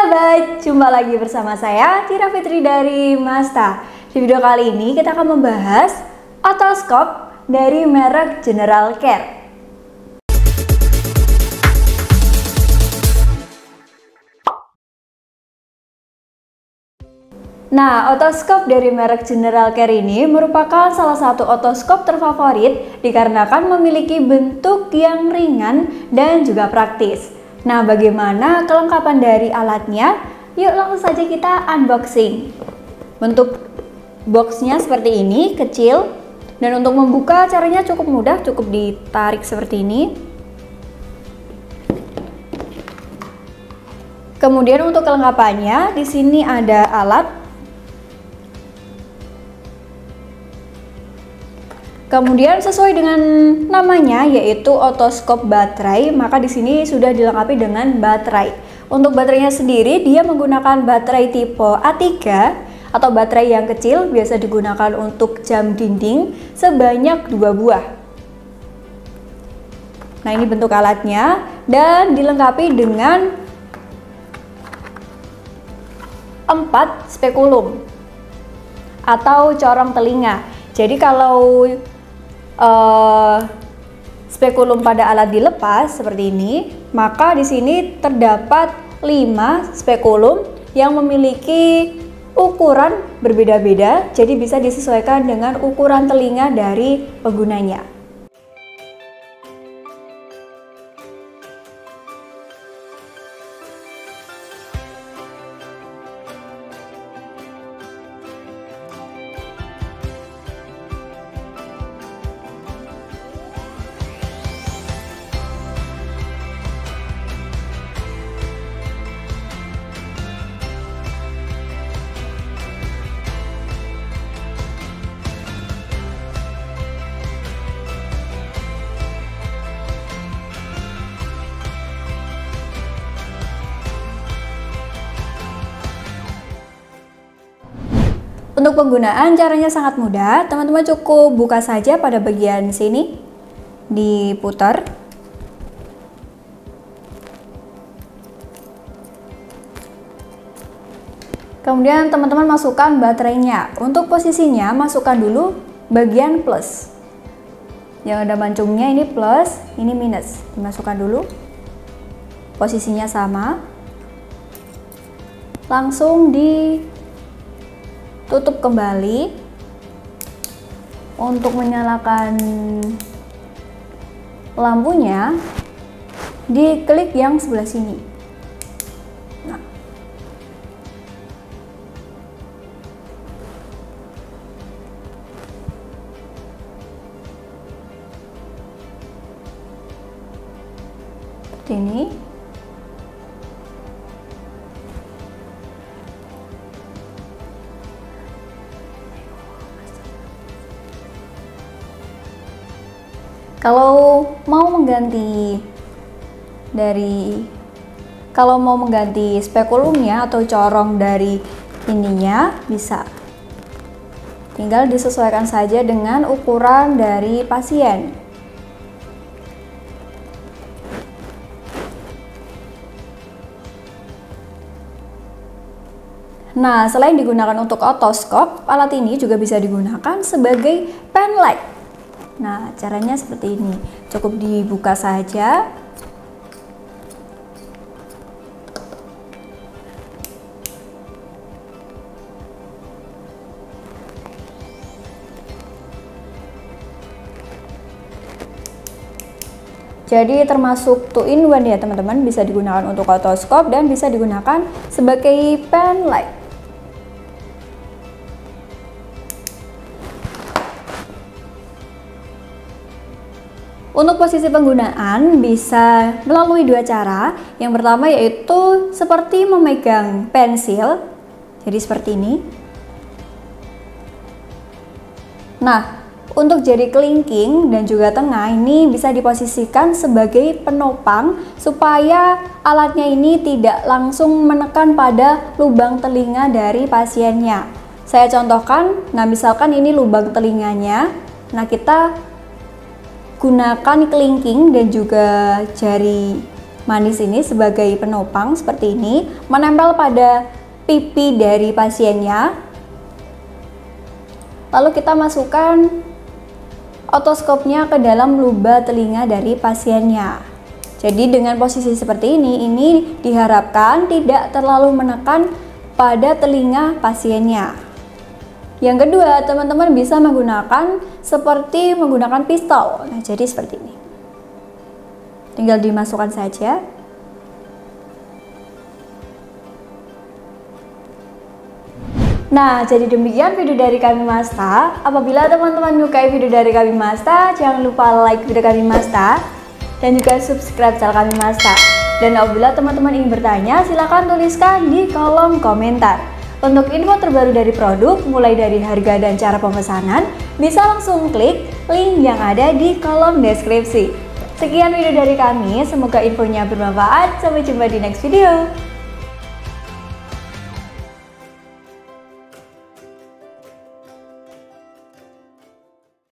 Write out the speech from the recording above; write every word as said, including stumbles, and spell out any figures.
sahabat, jumpa lagi bersama saya Tira Fitri dari Masta. Di video kali ini kita akan membahas otoskop dari merek General Care. Nah, otoskop dari merek General Care ini merupakan salah satu otoskop terfavorit dikarenakan memiliki bentuk yang ringan dan juga praktis. Nah, bagaimana kelengkapan dari alatnya? Yuk langsung saja kita unboxing. Bentuk boxnya seperti ini, kecil. Dan untuk membuka caranya cukup mudah, cukup ditarik seperti ini. Kemudian untuk kelengkapannya, di sini ada alat. Kemudian sesuai dengan namanya yaitu otoskop baterai, maka di sini sudah dilengkapi dengan baterai. Untuk baterainya sendiri dia menggunakan baterai tipe A tiga atau baterai yang kecil, biasa digunakan untuk jam dinding sebanyak dua buah. Nah, ini bentuk alatnya dan dilengkapi dengan empat spekulum atau corong telinga. Jadi kalau Uh, spekulum pada alat dilepas seperti ini, maka di sini terdapat lima spekulum yang memiliki ukuran berbeda-beda, jadi bisa disesuaikan dengan ukuran telinga dari penggunanya. Untuk penggunaan caranya sangat mudah, teman-teman cukup buka saja pada bagian sini, diputar. Kemudian teman-teman masukkan baterainya. Untuk posisinya masukkan dulu bagian plus. Yang ada mancungnya ini plus, ini minus. Dimasukkan dulu. Posisinya sama. Langsung di tutup kembali. Untuk menyalakan lampunya, diklik yang sebelah sini. Nah, seperti ini. Kalau mau mengganti dari kalau mau mengganti spekulumnya atau corong dari ininya, bisa. Tinggal disesuaikan saja dengan ukuran dari pasien. Nah, selain digunakan untuk otoskop, alat ini juga bisa digunakan sebagai pen light. Nah, caranya seperti ini. Cukup dibuka saja. Jadi termasuk two in one ya teman-teman, bisa digunakan untuk otoskop dan bisa digunakan sebagai pen light. Untuk posisi penggunaan bisa melalui dua cara. Yang pertama yaitu seperti memegang pensil, jadi seperti ini. Nah, untuk jari kelingking dan juga tengah ini bisa diposisikan sebagai penopang supaya alatnya ini tidak langsung menekan pada lubang telinga dari pasiennya. Saya contohkan, nah misalkan ini lubang telinganya, nah kita gunakan kelingking dan juga jari manis ini sebagai penopang seperti ini, menempel pada pipi dari pasiennya. Lalu kita masukkan otoskopnya ke dalam lubang telinga dari pasiennya. Jadi dengan posisi seperti ini, ini diharapkan tidak terlalu menekan pada telinga pasiennya. Yang kedua, teman-teman bisa menggunakan seperti menggunakan pistol. Nah, jadi seperti ini. Tinggal dimasukkan saja. Nah, jadi demikian video dari kami Masta. Apabila teman-teman menyukai video dari kami Masta, jangan lupa like video kami Masta dan juga subscribe channel kami Masta. Dan apabila teman-teman ingin bertanya, silahkan tuliskan di kolom komentar. Untuk info terbaru dari produk, mulai dari harga dan cara pemesanan, bisa langsung klik link yang ada di kolom deskripsi. Sekian video dari kami, semoga infonya bermanfaat. Sampai jumpa di next video.